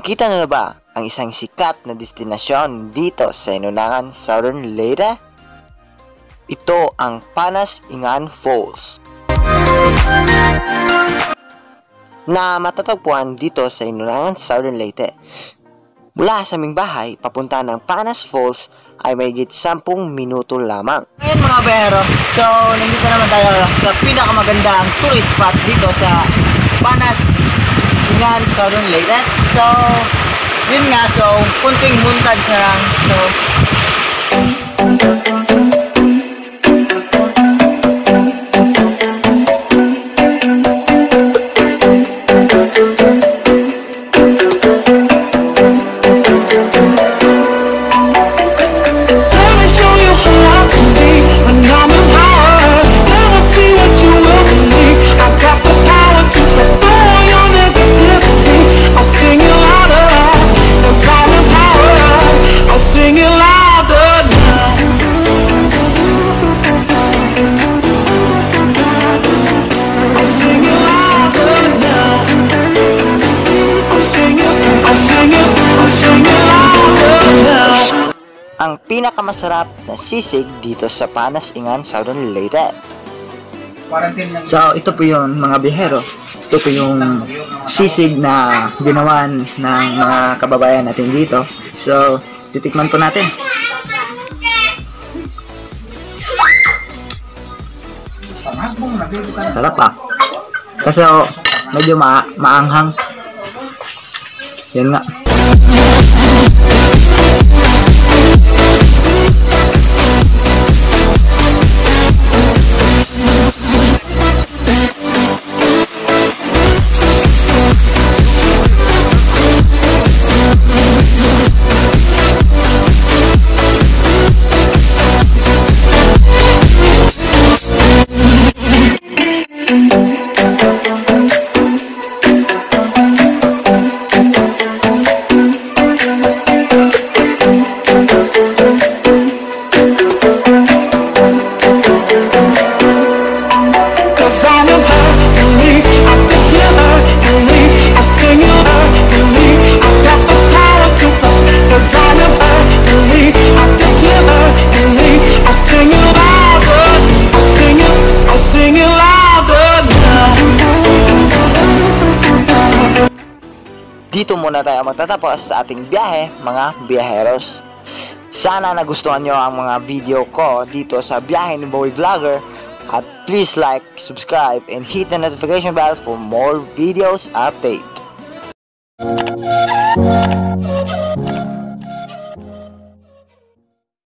Nakita nyo na ba ang isang sikat na destinasyon dito sa Inunangan, Southern Leyte? Ito ang Panas Ingan Falls na matatagpuan dito sa Inunangan, Southern Leyte. Mula sa aming bahay, papunta ng Panas Falls ay mahigit 10 minuto lamang. Ngayon mga behero, so nandito naman tayo sa pinakamagandang tourist spot dito sa Panas Ingan, Southern Leyte. So, yun nga, so kunting montage na lang. So, ang pinakamasarap na sisig dito sa Panas Ingan, Southern Leyte. So, ito po yung mga bihero. Ito po yung sisig na ginawan ng mga kababayan natin dito. So, titikman po natin. Sarap pa. Kasi medyo maanghang. Yan nga. Dito muna tayo magtatapos sa ating biyahe, mga biyaheros. Sana nagustuhan nyo ang mga video ko dito sa biyahe ni Boy Vlogger. At please like, subscribe, and hit the notification bell for more videos update.